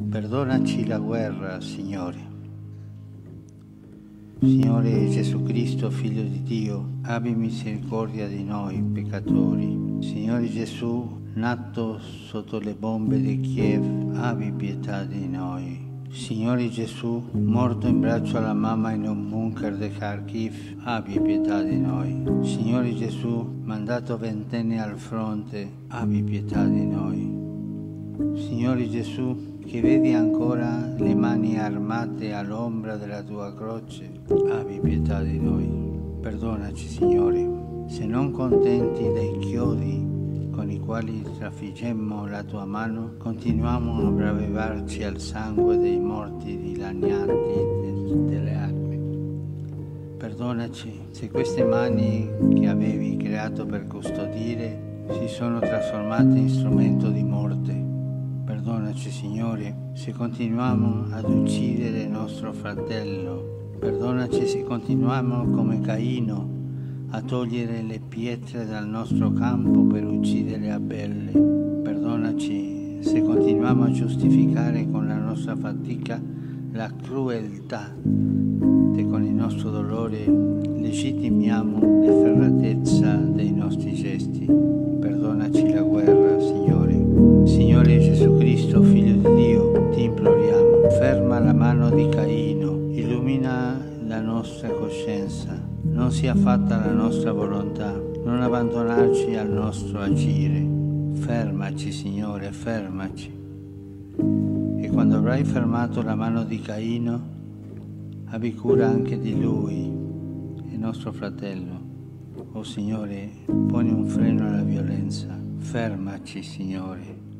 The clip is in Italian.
Perdonaci la guerra, Signore. Signore Gesù Cristo, Figlio di Dio, abbi misericordia di noi peccatori. Signore Gesù, nato sotto le bombe di Kiev, abbi pietà di noi. Signore Gesù, morto in braccio alla mamma in un bunker di Kharkiv, abbi pietà di noi. Signore Gesù, mandato ventenne al fronte, abbi pietà di noi. Signore Gesù, che vedi ancora le mani armate all'ombra della tua croce, abbi pietà di noi. Perdonaci, Signore, se non contenti dei chiodi con i quali trafiggemmo la tua mano, continuiamo a ravvivarci al sangue dei morti dilanianti delle acque. Perdonaci se queste mani che avevi creato per custodire si sono trasformate in strumento di morte. Perdonaci, Signore, se continuiamo ad uccidere nostro fratello. Perdonaci se continuiamo come Caino a togliere le pietre dal nostro campo per uccidere Abele. Perdonaci se continuiamo a giustificare con la nostra fatica la crudeltà e con il nostro dolore legittimiamo l'efferatezza dei nostri gesti. Perdonaci la guerra, Signore. Signore Gesù Cristo, Figlio di Dio, ti imploriamo, ferma la mano di Caino, illumina la nostra coscienza, non sia fatta la nostra volontà, non abbandonarci al nostro agire. Fermaci, Signore, fermaci. E quando avrai fermato la mano di Caino, abbi cura anche di lui, il nostro fratello. Oh Signore, poni un freno alla violenza. Fermaci, Signore.